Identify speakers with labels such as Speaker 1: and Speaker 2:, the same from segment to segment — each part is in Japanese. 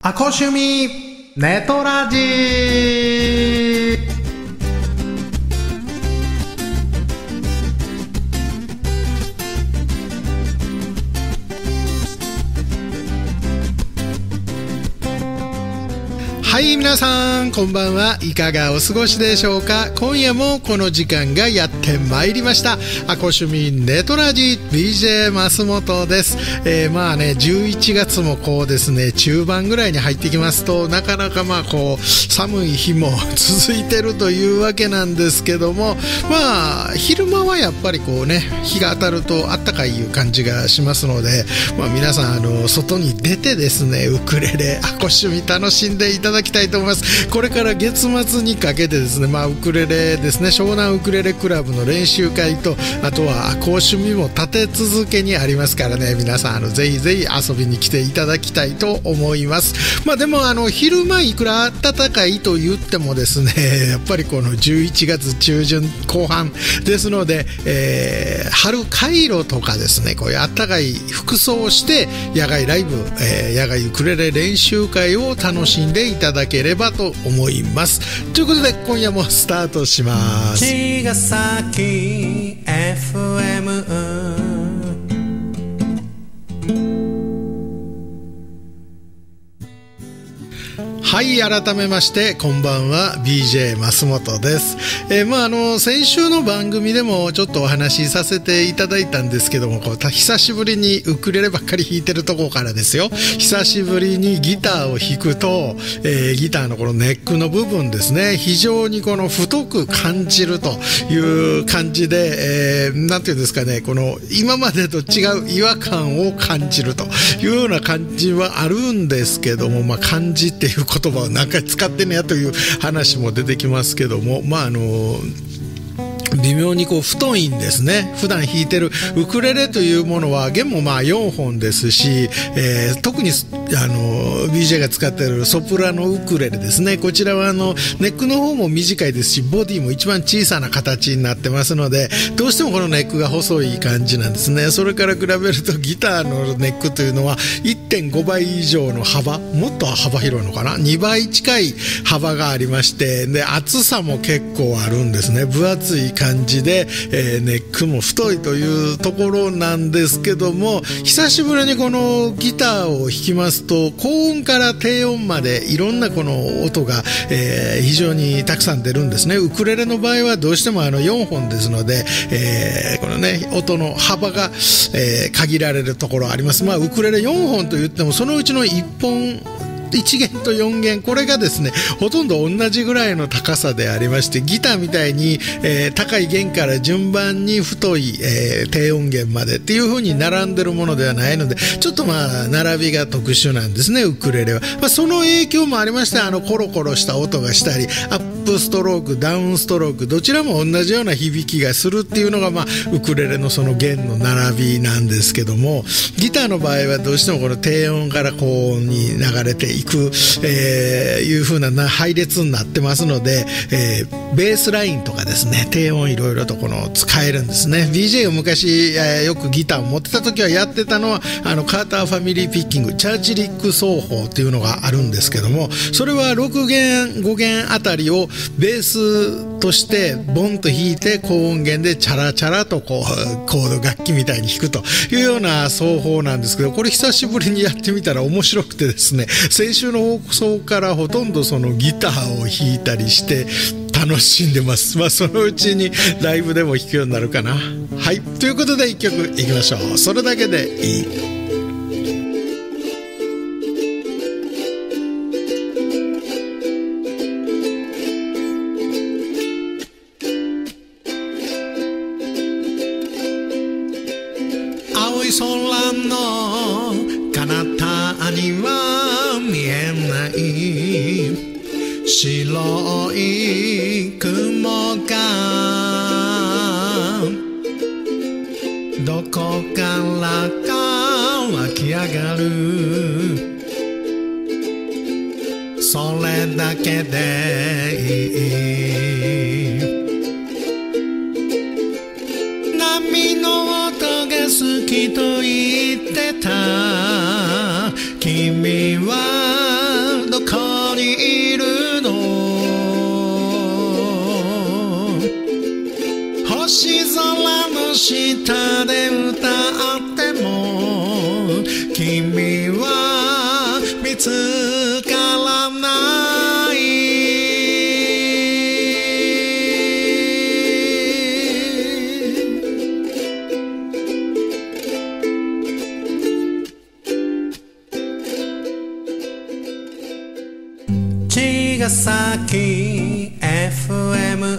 Speaker 1: アコ趣味ネトラジー。はい、皆さんこんばんは。いかがお過ごしでしょうか。今夜もこの時間がやってまいりました。アコ趣味ネトラジ BJ 増本です。まあね、11月もこうですね、中盤ぐらいに入ってきますと、なかなかまあこう寒い日も続いてるというわけなんですけども、まあ昼間はやっぱりこうね、日が当たるとあったかいいう感じがしますので、まあ皆さん外に出てですね、ウクレレアコ趣味楽しんでいただきたいと思います。これから月末にかけてですね、まあウクレレですね、湘南ウクレレクラブの練習会と、あとはアコ趣味も立て続けにありますからね、皆さんぜひぜひ遊びに来ていただきたいと思います。まあでも昼間いくら暖かいと言ってもですね、やっぱりこの11月中旬後半ですので、春カイロとかですね、こういう暖かい服装をして野外ライブ、野外ウクレレ練習会を楽しんでいただければと思います。ということで今夜もスタートします。茅ヶ崎 FM。はい、改めましてこんばんは、 BJ 増本です。先週の番組でもちょっとお話しさせていただいたんですけども、久しぶりにウクレレばっかり弾いてるとこからですよ、久しぶりにギターを弾くと、ギターのこのネックの部分ですね、非常にこの太く感じるという感じで、なんていうんですかね、この今までと違う違和感を感じるというような感じはあるんですけども、まあ漢字っていう言葉を何回使ってんねやという話も出てきますけども、微妙にこう太いんですね。普段弾いてるウクレレというものは弦もまあ4本ですし、特にBJ が使っているソプラノウクレレですね、こちらはネックの方も短いですし、ボディも一番小さな形になってますので、どうしてもこのネックが細い感じなんですね。それから比べるとギターのネックというのは 1.5 倍以上の幅、もっと幅広いのかな、2倍近い幅がありまして、で厚さも結構あるんですね。分厚い感じで、ネックも太いというところなんですけども、久しぶりにこのギターを弾きますと、高音から低音までいろんなこの音が、非常にたくさん出るんですね。ウクレレの場合はどうしても4本ですので、このね音の幅が、限られるところあります。まあウクレレ4本と言ってもそのうちの1本1弦と4弦、これがですねほとんど同じぐらいの高さでありまして、ギターみたいに、高い弦から順番に太い、低音弦までっていう風に並んでるものではないので、ちょっとまあ並びが特殊なんですね、ウクレレは。その影響もありまして、コロコロした音がしたり、アップストロークダウンストロークどちらも同じような響きがするっていうのが、まあウクレレのその弦の並びなんですけども、ギターの場合はどうしてもこの低音から高音に流れていく、いう風な配列になってますので、ベースラインとかですね、低音いろいろと使えるんですね。 BJ が昔、よくギターを持ってた時はやってたのはカーターファミリーピッキングチャーチリック奏法っていうのがあるんですけども、それは6弦5弦あたりをベースとしてボンと弾いて、高音弦でチャラチャラとこうコード楽器みたいに弾くというような奏法なんですけど、これ久しぶりにやってみたら面白くてですね、先週の放送からほとんどそのギターを弾いたりして楽しんでます。そのうちにライブでも弾くようになるかな。はい、ということで1曲いきましょう。それだけでいい。青い空の彼方には見えない白い雲がどこからか湧き上がる、それだけでいい。波の音が好きと言ってた君は下で歌っても君は見つからない。茅ヶ崎 FM。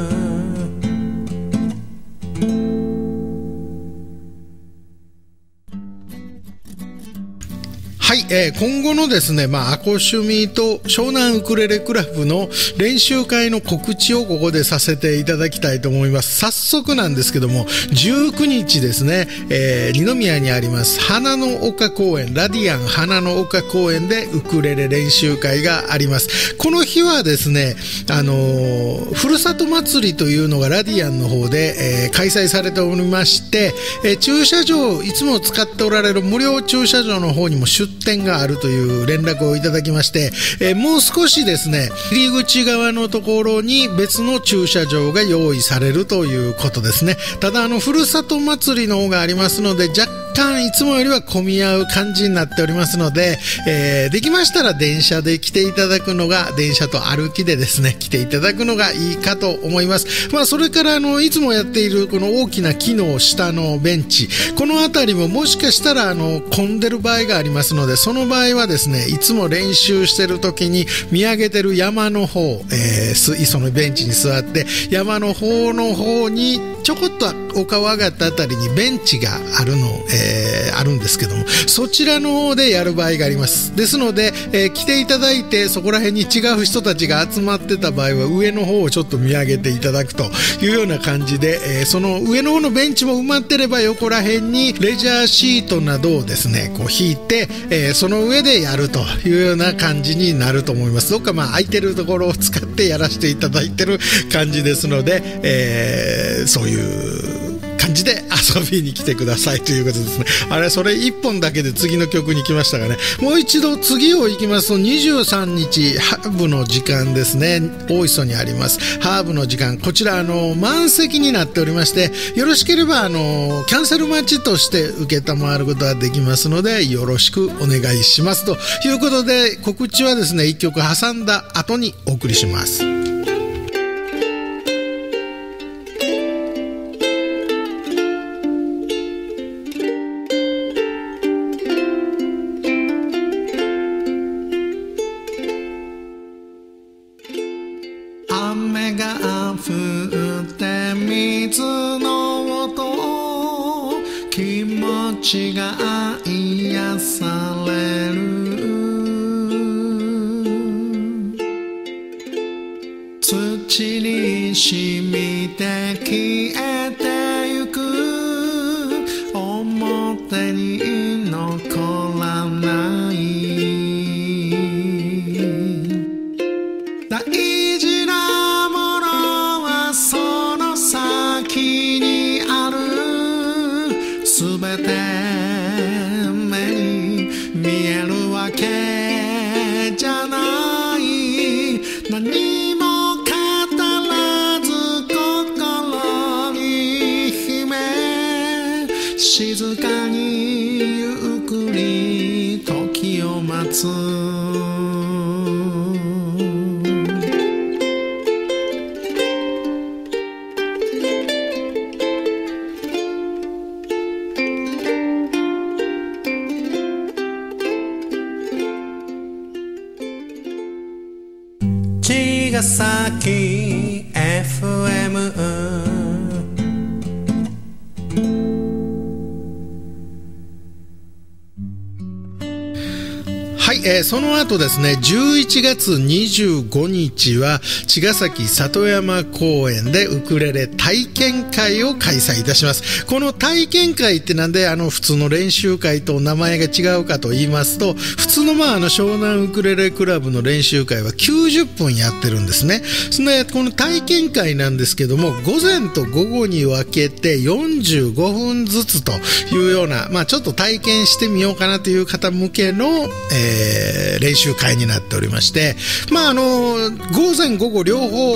Speaker 1: はい、今後のですね、アコ趣味と湘南ウクレレクラブの練習会の告知をここでさせていただきたいと思います。早速なんですけども、19日ですね、二宮にあります花の丘公園、ラディアン花の丘公園でウクレレ練習会があります。この日はですね、ふるさと祭りというのがラディアンの方で、開催されておりまして、駐車場、いつも使っておられる無料駐車場の方にも出店があるという連絡をいただきまして、もう少しですね、入り口側のところに別の駐車場が用意されるということですね。ただふるさと祭りの方がありますので、若干いつもよりは混み合う感じになっておりますので、できましたら電車で来ていただくのが、電車と歩きでですね来ていただくのがいいかと思います。それからいつもやっているこの大きな木の下のベンチ、この辺りももしかしたら混んでる場合がありますので、その場合はですね、いつも練習してる時に見上げてる山の方、そのベンチに座って山の方にちょこっと丘を上がったあたりにベンチがあるんですけども、そちらの方でやる場合があります。ですので、来ていただいてそこら辺に違う人たちが集まってた場合は上の方をちょっと見上げていただくというような感じで、その上の方のベンチも埋まってれば横ら辺にレジャーシートなどをですねこう引いて、その上でやるというような感じになると思います。どっか空いてるところを使ってやらせていただいてる感じですので、そういう感じで遊びに来てくださいということですね。それ1本だけで次の曲に来ましたがね、もう一度次を行きますと23日ハーブの時間ですね、大磯にありますハーブの時間、こちら満席になっておりまして、よろしければキャンセル待ちとして受けたまわることができますのでよろしくお願いしますということで、告知はですね1曲挟んだ後にお送りします。雨が降って水の音、気持ちが癒される、土に染みて消えてゆく、表に残らない大事なものはその先にある、すべて目に見えるわけじゃない、何も語らず心に秘め、静かにゆっくり時を待つ、茅ヶ崎 FM。 はい、その後ですね11月25日は茅ヶ崎里山公園でウクレレ体験会を開催いたします。この体験会ってなんで普通の練習会と名前が違うかと言いますと、普通の湘南ウクレレクラブの練習会は90分やってるんですね。この体験会なんですけども、午前と午後に分けて45分ずつというような、ちょっと体験してみようかなという方向けの、練習会になっておりまして、午前午後両方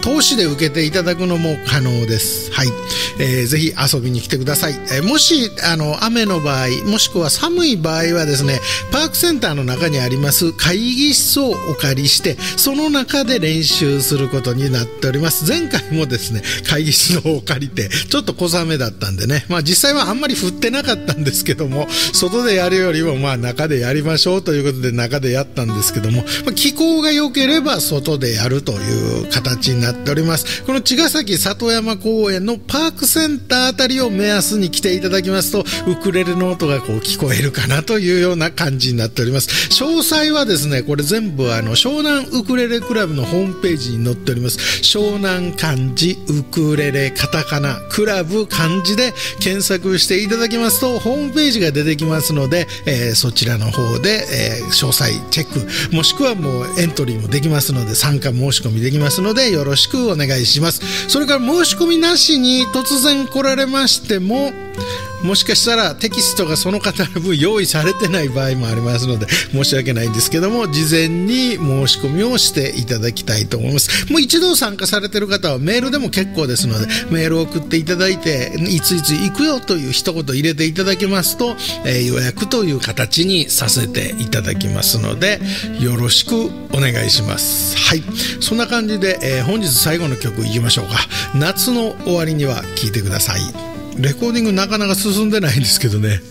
Speaker 1: 投資で受けていただくのも可能です。はい、ぜひ遊びに来てください。もし雨の場合、もしくは寒い場合はですね、パークセンターの中にあります会議室をお借りして、その中で練習することになっております。前回もですね、会議室の方を借りてちょっと小雨だったんでね、実際はあんまり降ってなかったんですけども、外でやるよりも中でやりましょうということで中でやったんですけども、気候が良ければ外でやるという形になっております。この茅ヶ崎里山公園のパークセンターあたりを目安に来ていただきますと、ウクレレの音が聞こえるかなというような感じになっております。詳細はですね、これ全部湘南ウクレレクラブのホームページに載っております。湘南漢字ウクレレカタカナクラブ漢字で検索していただきますとホームページが出てきますので、そちらの方で、詳細チェック、もしくはもうエントリーもできますので、参加申し込みできますのでよろしくお願いします。それから申し込みなしに突然来られましても、もしかしたらテキストがその方の分用意されてない場合もありますので申し訳ないんですけども、事前に申し込みをしていただきたいと思います。もう一度参加されている方はメールでも結構ですので、メールを送っていただいて、いついつ行くよという一言入れていただけますと、予約という形にさせていただきますのでよろしくお願いします。はい、そんな感じで、本日最後の曲いきましょうか。夏の終わりには聴いてください。レコーディングなかなか進んでないんですけどね。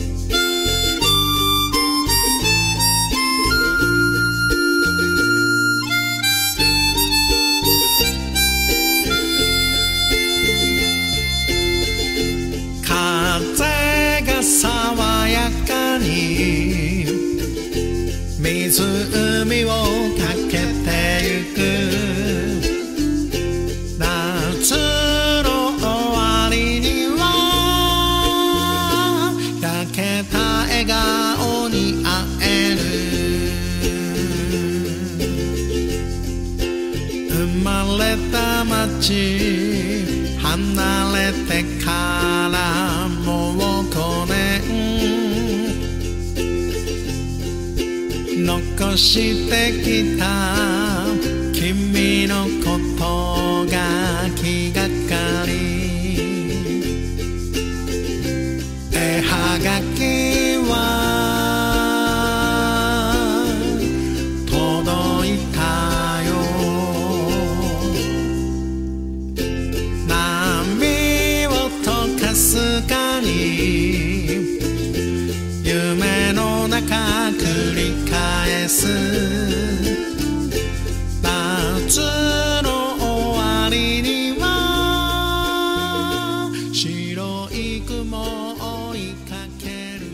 Speaker 2: 風が爽やかに湖を駆けてゆく、夏の終わりには焼けた笑顔に会える。生まれた街離れてからもう5年、残してきた君のことが気がかり。絵はがきは届いたよ。波を溶かすかに夢の中繰り返す。夏の終わりには白い雲を追いかける。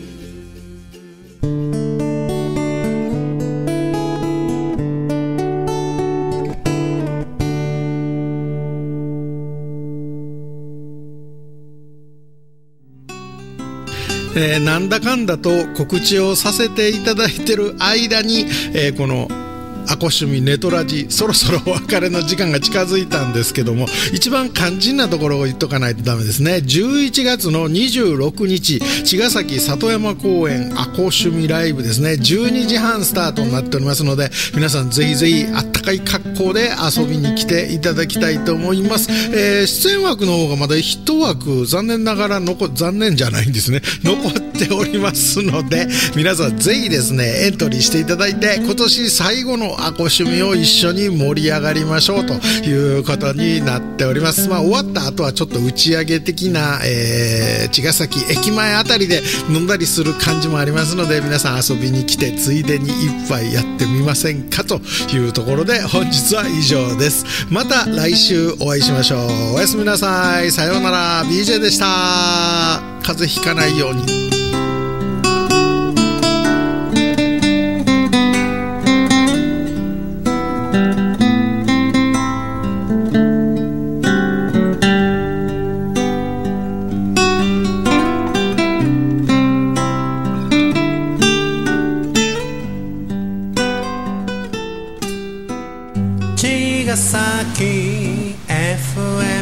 Speaker 1: なんだかんだと告知をさせていただいている間に、このアコ趣味ネトラジそろそろお別れの時間が近づいたんですけども、一番肝心なところを言っとかないとダメですね。11月の26日茅ヶ崎里山公園アコ趣味ライブですね、12時半スタートになっておりますので、皆さんぜひぜひあったかい格好で遊びに来ていただきたいと思います。出演枠の方がまだ1枠残念ながら残念じゃないんですね、残っておりますので、皆さんぜひですねエントリーしていただいて、今年最後のアコ趣味を一緒に盛り上がりましょうということになっております。終わった後はちょっと打ち上げ的な、茅ヶ崎駅前あたりで飲んだりする感じもありますので、皆さん遊びに来てついでに一杯やってみませんかというところで、本日は以上です。また来週お会いしましょう。おやすみなさい。さようなら。 BJ でした。風邪ひかないように。
Speaker 2: 茅ヶ崎 FM